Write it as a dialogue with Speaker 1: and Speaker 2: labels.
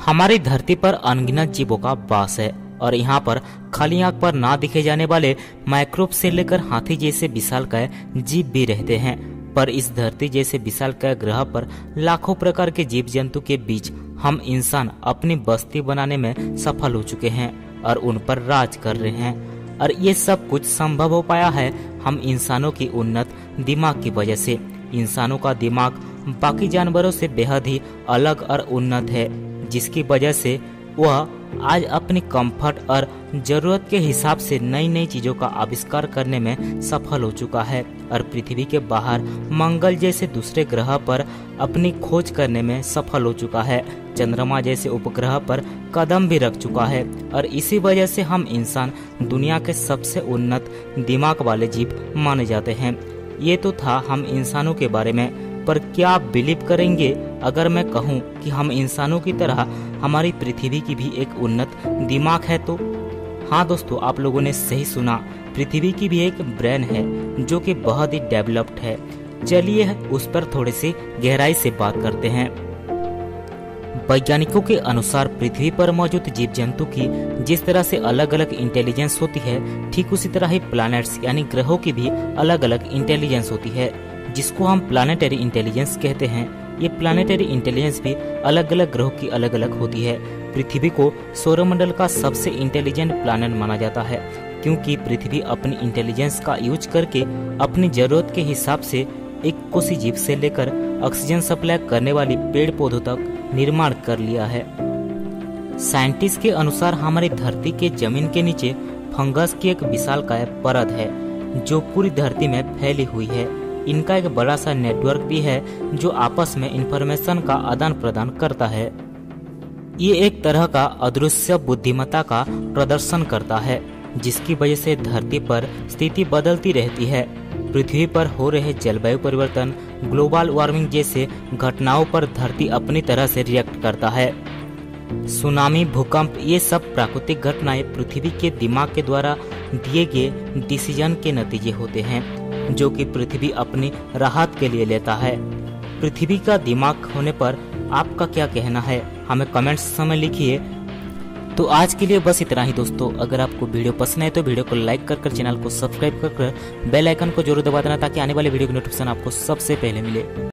Speaker 1: हमारी धरती पर अनगिनत जीवों का वास है और यहाँ पर खाली आंख पर ना दिखे जाने वाले माइक्रोब से लेकर हाथी जैसे विशालकाय जीव भी रहते हैं। पर इस धरती जैसे विशालकाय ग्रह पर लाखों प्रकार के जीव जंतु के बीच हम इंसान अपनी बस्ती बनाने में सफल हो चुके हैं और उन पर राज कर रहे हैं। और ये सब कुछ संभव हो पाया है हम इंसानों की उन्नत दिमाग की वजह से। इंसानों का दिमाग बाकी जानवरों से बेहद ही अलग और उन्नत है, जिसकी वजह से वह आज अपनी कंफर्ट और जरूरत के हिसाब से नई नई चीजों का आविष्कार करने में सफल हो चुका है और पृथ्वी के बाहर मंगल जैसे दूसरे ग्रह पर अपनी खोज करने में सफल हो चुका है। चंद्रमा जैसे उपग्रह पर कदम भी रख चुका है और इसी वजह से हम इंसान दुनिया के सबसे उन्नत दिमाग वाले जीव माने जाते हैं। ये तो था हम इंसानों के बारे में, पर क्या आप बिलीव करेंगे अगर मैं कहूँ कि हम इंसानों की तरह हमारी पृथ्वी की भी एक उन्नत दिमाग है? तो हाँ दोस्तों, आप लोगों ने सही सुना, पृथ्वी की भी एक ब्रेन है जो कि बहुत ही डेवलप्ड है। चलिए उस पर थोड़ी सी गहराई से बात करते हैं। वैज्ञानिकों के अनुसार पृथ्वी पर मौजूद जीव जंतु की जिस तरह से अलग अलग इंटेलिजेंस होती है, ठीक उसी तरह ही प्लैनेट्स यानी ग्रहों की भी अलग अलग इंटेलिजेंस होती है, जिसको हम प्लानिटरी इंटेलिजेंस कहते हैं। ये प्लानिटरी इंटेलिजेंस भी अलग अलग ग्रहों की अलग अलग होती है। पृथ्वी को सौरमंडल का सबसे इंटेलिजेंट प्लैनेट माना जाता है, क्योंकि पृथ्वी अपनी इंटेलिजेंस का यूज करके अपनी जरूरत के हिसाब से एक कोसी जीव से लेकर ऑक्सीजन सप्लाई करने वाली पेड़ पौधों तक निर्माण कर लिया है। साइंटिस्ट के अनुसार हमारी धरती के जमीन के नीचे फंगस की एक विशालकाय परत है जो पूरी धरती में फैली हुई है। इनका एक बड़ा सा नेटवर्क भी है जो आपस में इंफॉर्मेशन का आदान प्रदान करता है। ये एक तरह का अदृश्य बुद्धिमत्ता का प्रदर्शन करता है, जिसकी वजह से धरती पर स्थिति बदलती रहती है। पृथ्वी पर हो रहे जलवायु परिवर्तन, ग्लोबल वार्मिंग जैसे घटनाओं पर धरती अपनी तरह से रिएक्ट करता है। सुनामी, भूकंप, ये सब प्राकृतिक घटनाएं पृथ्वी के दिमाग के द्वारा दिए गए डिसीजन के नतीजे होते हैं, जो कि पृथ्वी अपनी राहत के लिए लेता है। पृथ्वी का दिमाग होने पर आपका क्या कहना है, हमें कमेंट्स में लिखिए। तो आज के लिए बस इतना ही दोस्तों। अगर आपको वीडियो पसंद है तो वीडियो को लाइक कर चैनल को सब्सक्राइब कर बेल आइकन को जरूर दबा देना, ताकि आने वाले वीडियो की नोटिफिकेशन आपको सबसे पहले मिले।